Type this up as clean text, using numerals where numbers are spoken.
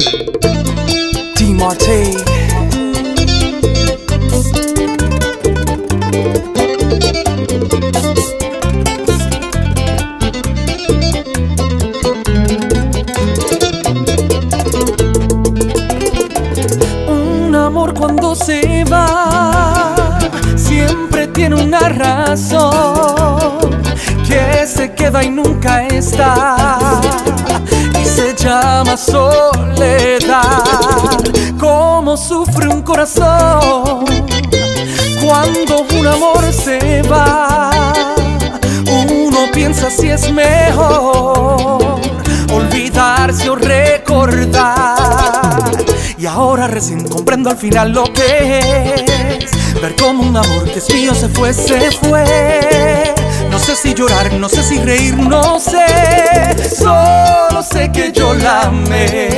Un amor cuando se va siempre tiene una razón, que se queda y nunca está, y se llama soledad. Cómo sufre un corazón cuando un amor se va. Uno piensa si es mejor olvidarse o recordar, y ahora recién comprendo al final lo que es ver como un amor que es mío se fue, se fue. No sé si llorar, no sé si reír, no sé, solo sé que yo la amé.